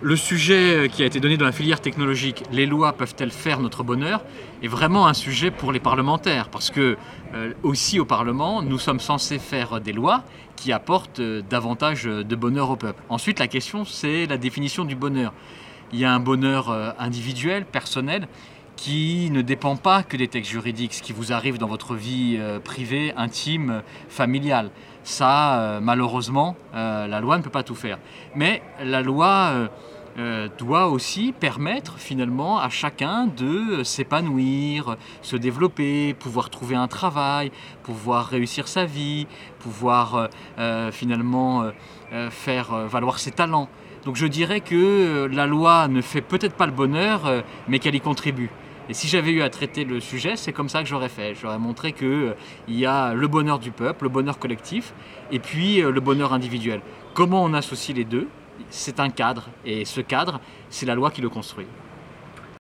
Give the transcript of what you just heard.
Le sujet qui a été donné dans la filière technologique, les lois peuvent-elles faire notre bonheur, est vraiment un sujet pour les parlementaires. Parce que aussi au Parlement, nous sommes censés faire des lois qui apportent davantage de bonheur au peuple. Ensuite, la question, c'est la définition du bonheur. Il y a un bonheur individuel, personnel, qui ne dépend pas que des textes juridiques, ce qui vous arrive dans votre vie privée, intime, familiale. Ça, malheureusement, la loi ne peut pas tout faire. Mais la loi doit aussi permettre finalement à chacun de s'épanouir, se développer, pouvoir trouver un travail, pouvoir réussir sa vie, pouvoir finalement faire valoir ses talents. Donc je dirais que la loi ne fait peut-être pas le bonheur, mais qu'elle y contribue. Et si j'avais eu à traiter le sujet, c'est comme ça que j'aurais fait. J'aurais montré qu'il y a le bonheur du peuple, le bonheur collectif, et puis le bonheur individuel. Comment on associe les deux ? C'est un cadre, et ce cadre, c'est la loi qui le construit.